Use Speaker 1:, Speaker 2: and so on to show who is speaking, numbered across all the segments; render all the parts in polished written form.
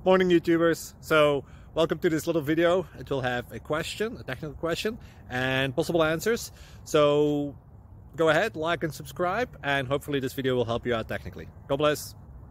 Speaker 1: Morning YouTubers. So welcome to this little video. It will have a question, a technical question, and possible answers. So go ahead, like and subscribe, and hopefully this video will help you out technically. God bless.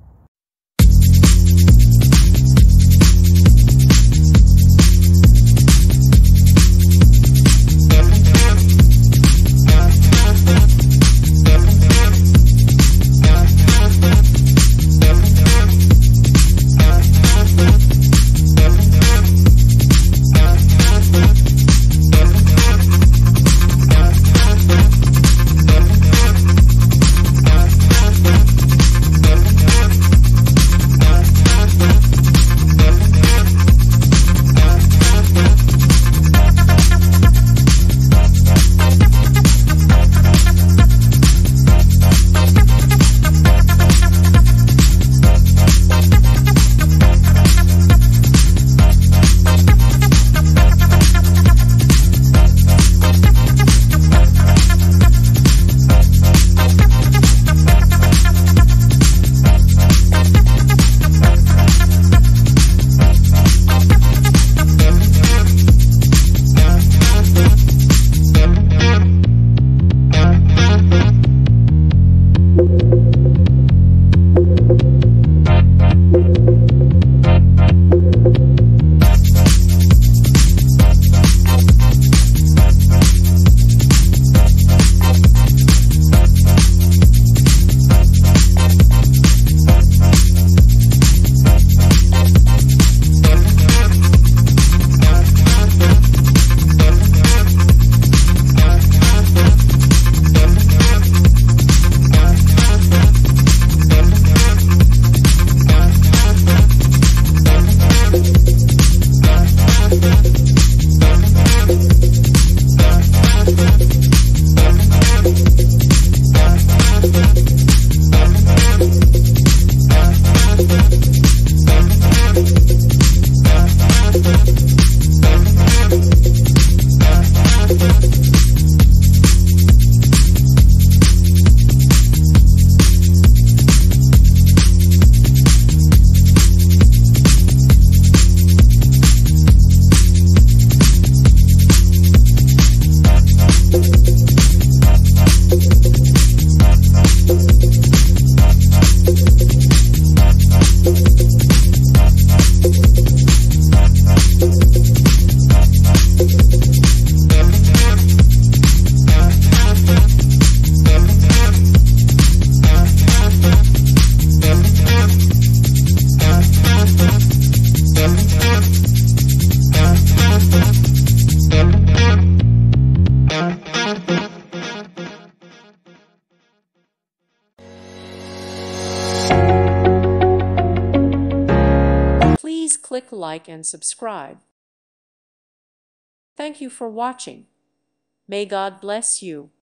Speaker 2: Please click like and subscribe. Thank you for watching. May God bless you.